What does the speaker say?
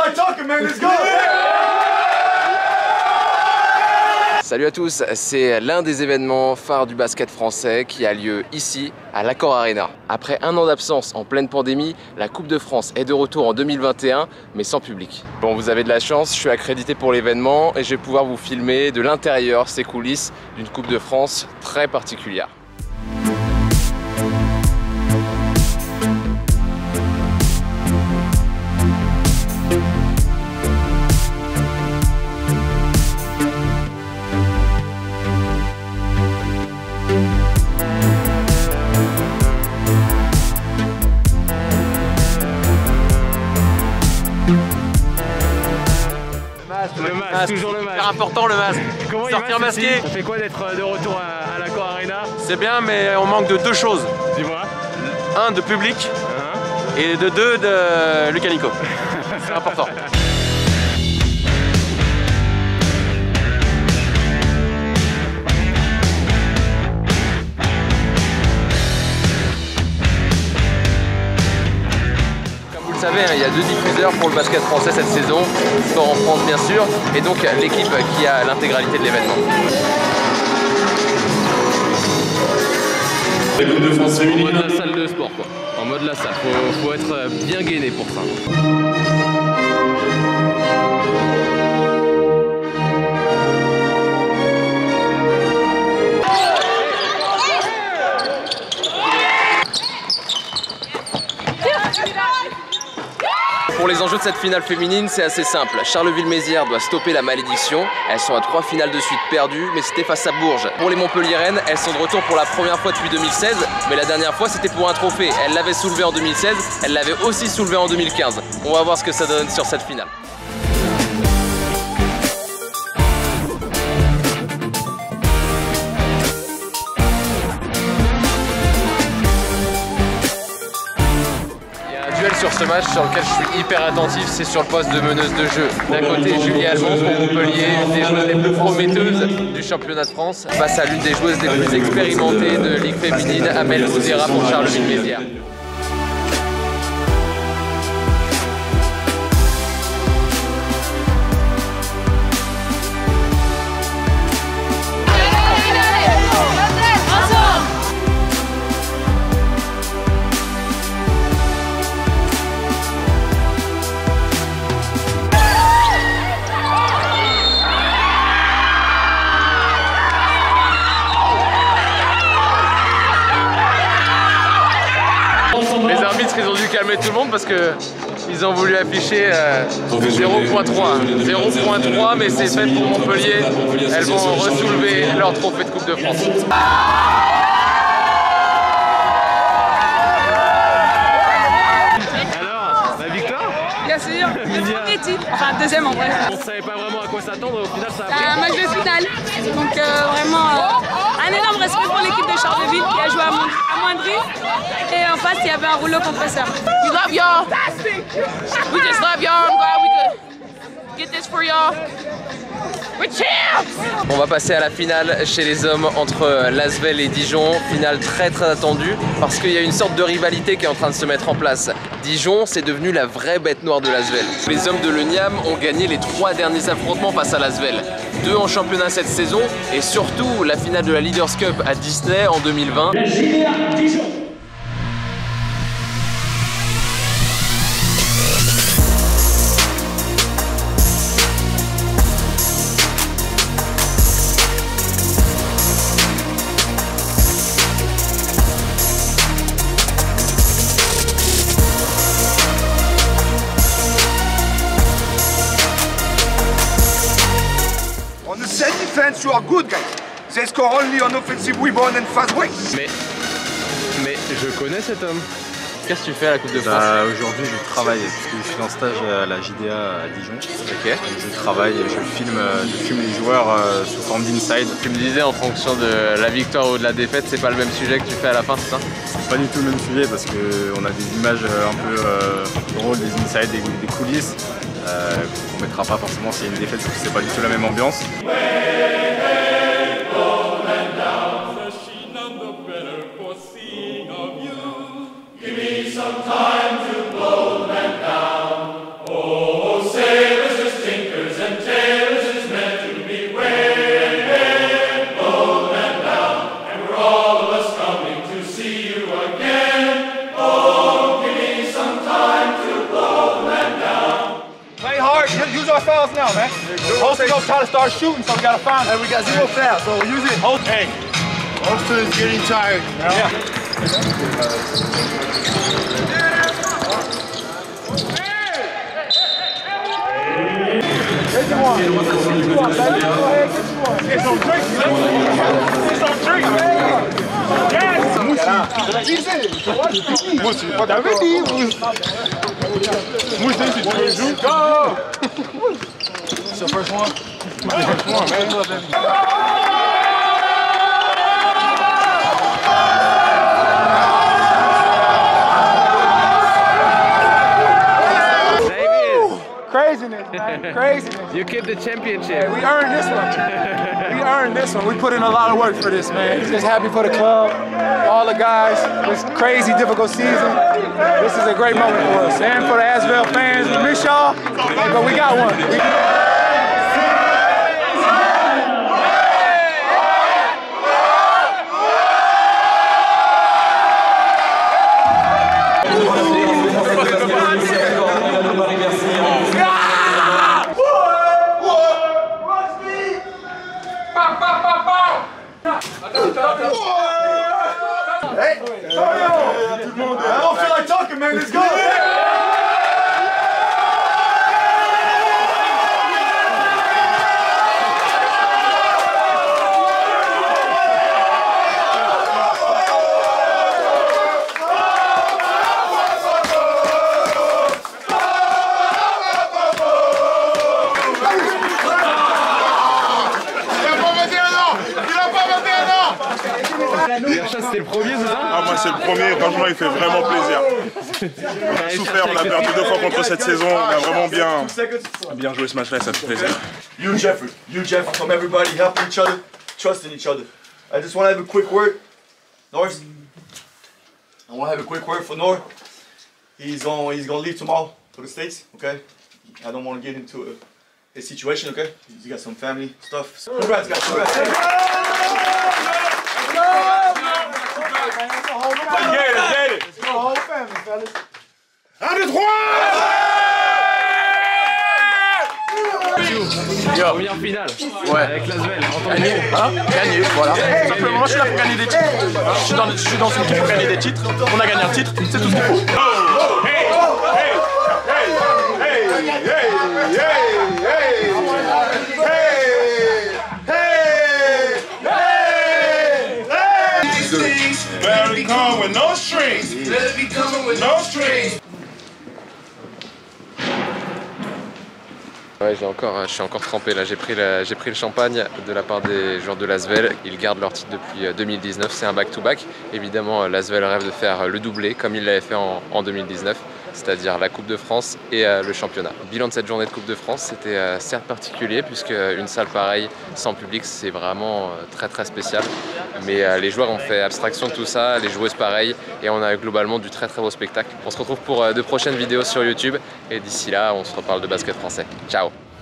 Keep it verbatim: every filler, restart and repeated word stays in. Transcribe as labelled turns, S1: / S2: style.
S1: Salut à tous, c'est l'un des événements phares du basket français qui a lieu ici, à l'Accor Arena. Après un an d'absence en pleine pandémie, la Coupe de France est de retour en deux mille vingt et un, mais sans public. Bon, vous avez de la chance, je suis accrédité pour l'événement et je vais pouvoir vous filmer de l'intérieur ces coulisses d'une Coupe de France très particulière.
S2: Le masque, toujours le masque.
S1: C'est important le masque.
S2: Comment
S1: sortir masqué.
S2: Ça fait quoi d'être de retour à, à l'Accor Arena?
S1: C'est bien, mais on manque de deux choses.
S2: Dis-moi.
S1: Un, de public,
S2: uh-huh.
S1: Et de deux, de Lucas Nico. C'est important. Vous savez, il y a deux diffuseurs pour le basket français cette saison, Sport en France bien sûr, et donc l'équipe qui a l'intégralité de l'événement.
S3: La Coupe de France féminine.
S1: En mode la salle de sport quoi, en mode la salle, faut, faut être bien gainé pour ça. Pour les enjeux de cette finale féminine, c'est assez simple. Charleville-Mézières doit stopper la malédiction. Elles sont à trois finales de suite perdues, mais c'était face à Bourges. Pour les Montpelliéraines, elles sont de retour pour la première fois depuis deux mille seize, mais la dernière fois c'était pour un trophée. Elles l'avaient soulevé en deux mille seize, elles l'avaient aussi soulevé en deux mille quinze. On va voir ce que ça donne sur cette finale. Sur ce match sur lequel je suis hyper attentif, c'est sur le poste de meneuse de jeu. D'un côté, Julie Almond pour Montpellier, une des joueuses les plus prometteuses du championnat de France, face à l'une des joueuses les plus expérimentées de Ligue féminine, Amel Bouzera pour Charleville-Mézières. Les arbitres, ils ont dû calmer tout le monde parce que ils ont voulu afficher euh, zéro point trois. zéro point trois, mais c'est fait pour Montpellier. Elles vont ressoulever leur trophée de Coupe de France.
S2: Alors, la victoire?
S4: Bien sûr, le premier titre, enfin deuxième en vrai.
S2: On savait pas vraiment à quoi s'attendre, au final ça a
S4: C'est un match de finale, donc euh, vraiment euh, un énorme respect pour l'équipe de Charleville qui a joué à, Mon à Moindry. Et en face, il y avait un rouleau compresseur.
S5: We love y'all. We just love y'all. I'm glad we could get this for y'all. We're champs!
S1: On va passer à la finale chez les hommes entre Lasvel et Dijon. Finale très très attendue parce qu'il y a une sorte de rivalité qui est en train de se mettre en place. Dijon, c'est devenu la vraie bête noire de Lasvel. Les hommes de l'Euniam ont gagné les trois derniers affrontements face à Lasvel. Deux en championnat cette saison et surtout la finale de la Leaders Cup à Disney en deux mille vingt.
S6: La G D A Dijon.
S7: On the set defense, you are good, guys. They score only on offensive rebound and fast break.
S2: Mais, mais je connais cet homme.
S1: Qu'est-ce que tu fais à la Coupe de France?
S8: Bah, aujourd'hui je travaille parce que je suis en stage à la J D A à Dijon.
S1: Ok.
S8: Et je travaille, je filme, je filme les joueurs euh, sous forme d'inside.
S1: Tu me disais en fonction de la victoire ou de la défaite, c'est pas le même sujet que tu fais à la fin, c'est ça?
S8: C'est pas du tout le même sujet parce qu'on a des images un peu euh, drôles, des insides, des, des coulisses euh, qu'on mettra pas forcément s'il y a une défaite parce que c'est pas du tout la même ambiance.
S6: Give me some time to blow them down. Oh, say
S7: use our fouls now, man. Holston gonna try to start shooting, so we gotta find them. And we got zero fouls, so use it. Holston. Hey, Holston is getting tired. Yeah. Get you one. Get you one, baby. Go ahead, get you one. Get some drinks, man. Get some drinks, man. Yes. Mousse, pas t'avais dit. Mousse, si tu veux jouer. Go. It's your first one? First one, man. Craziness, man. Craziness.
S2: You keep the championship.
S7: Yeah, we earned this one. We earned this one. We put in a lot of work for this, man. Just happy for the club, all the guys. This crazy, difficult season. This is a great moment for us. And for the Asvel fans, we miss y'all, but we got one. We Hey, I don't feel like talking, man. Let's go.
S2: C'était le premier, c'est ça?
S3: Ah, moi c'est le premier, franchement il fait vraiment plaisir. On a souffert, on a perdu deux fois contre cette saison, on a vraiment bien, bien joué ce match-là et ça fait plaisir.
S7: Huge effort, huge effort from everybody, helping each other, trusting each other. I just want to have a quick word. North, I want to have a quick word for North. He's on, he's gonna leave tomorrow for the States, okay? I don't want to get into a, his situation, okay? He's got some family stuff. Congrats, guys, congrats.
S3: un, deux, trois.
S2: Yo. Première finale.
S1: Ouais.
S2: Avec l'Asvel.
S1: Gagné, hein? Gagné, voilà. Simplement, moi je suis là pour gagner des titres. Je suis dans, je suis dans une équipe pour gagner des titres. On a gagné un titre, c'est tout ce qu'il faut.
S3: Better come with no strings. Better be coming with no strings.
S1: Ouais, j'ai encore, je suis encore trempé là, j'ai pris, la, j'ai pris le champagne de la part des joueurs de l'Asvel. Ils gardent leur titre depuis deux mille dix-neuf, c'est un back-to-back. Évidemment, l'Asvel rêve de faire le doublé comme il l'avait fait en, en deux mille dix-neuf, c'est-à-dire la Coupe de France et euh, le championnat. Le bilan de cette journée de Coupe de France, c'était euh, certes particulier puisque une salle pareille sans public, c'est vraiment euh, très très spécial. Mais euh, les joueurs ont fait abstraction de tout ça, les joueuses pareil, et on a globalement du très très beau spectacle. On se retrouve pour euh, de prochaines vidéos sur YouTube et d'ici là, on se reparle de basket français. Ciao!